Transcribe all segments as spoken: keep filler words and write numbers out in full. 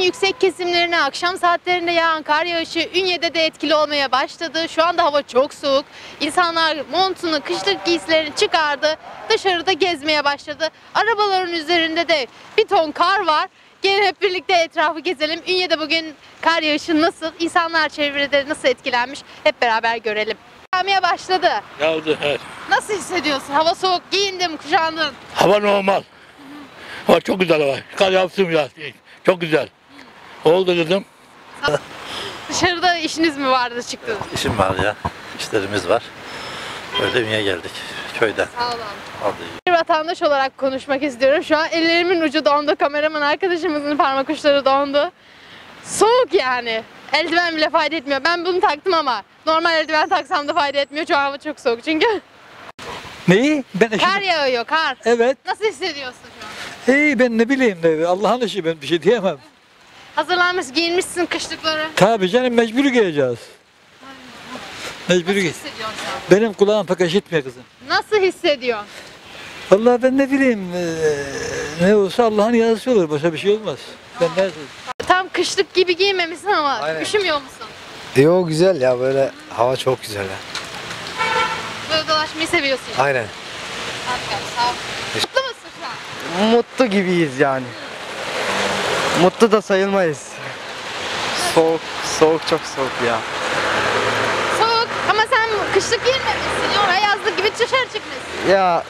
yüksek kesimlerine akşam saatlerinde yağan kar yağışı Ünye'de de etkili olmaya başladı. Şu anda hava çok soğuk. İnsanlar montunu, kışlık giysilerini çıkardı. Dışarıda gezmeye başladı. Arabaların üzerinde de bir ton kar var. Gelin hep birlikte etrafı gezelim. Ünye'de bugün kar yağışı nasıl? İnsanlar çevrede nasıl etkilenmiş? Hep beraber görelim. Yağmaya başladı. Yağdı, evet. Nasıl hissediyorsun? Hava soğuk, giyindim, kuşandın. Hava normal. Hava çok güzel hava. Kar yaptım ya. Çok güzel. Oldu dedim. Dışarıda işiniz mi vardı, çıktınız? İşim var ya, işlerimiz var. Öyle Ünye'ye geldik, köyden. Sağ olun. Hadi. Bir vatandaş olarak konuşmak istiyorum. Şu an ellerimin ucu dondu. Kameraman arkadaşımızın parmak uçları dondu. Soğuk yani. Eldiven bile fayda etmiyor. Ben bunu taktım ama normal eldiven taksam da fayda etmiyor. Şu an hava çok soğuk çünkü. Neyi? Ben eşim... Kar yağıyor, kar. Evet. Nasıl hissediyorsun şu an? İyi, ben ne bileyim de Allah'ın işi, ben bir şey diyemem. Hazırlanmış, giyinmişsin kışlıkları. Tabii canım, mecbur giyeceğiz. Mecbur Nasıl giy. hissediyorsun şu an? Benim kulağım pek işitmiyor kızım. Nasıl hissediyorsun? Vallahi ben ne bileyim, eee, ne olsa Allah'ın yazısı olur, başka bir şey olmaz. Ben ne Tam kışlık gibi giymemişsin ama Aynen. üşümüyor musun? Yo, güzel ya, böyle hava çok güzel ya. Böyle dolaşmayı seviyorsun. yani. Aynen. Harika, sağ ol. Mutlu musun şu an? Mutlu gibiyiz yani. Mutlu da sayılmayız. Soğuk, soğuk çok soğuk ya. Soğuk ama sen kışlık giyinmemişsin. Oraya yazlık gibi dışarı çıkmışsın. Ya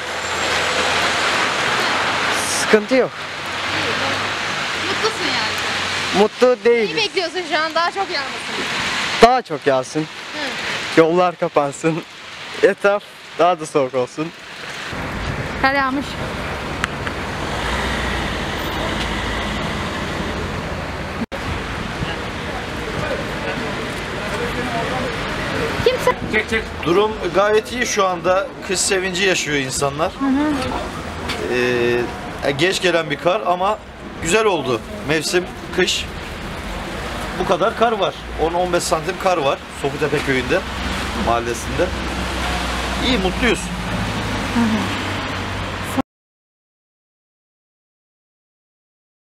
sıkıntı yok. Mutlusun yani. Mutlu İyi değiliz. bekliyorsun şu an, daha çok yağmasın. Daha çok yağsın. Yollar kapansın. Etraf daha da soğuk olsun. Kar yağmış. Kimse Durum gayet iyi şu anda. Kış sevinci yaşıyor insanlar. Ee, geç gelen bir kar ama güzel oldu. Mevsim kış. Bu kadar kar var. on on beş santim kar var Sofutepe köyünde, mahallesinde. İyi, mutluyuz.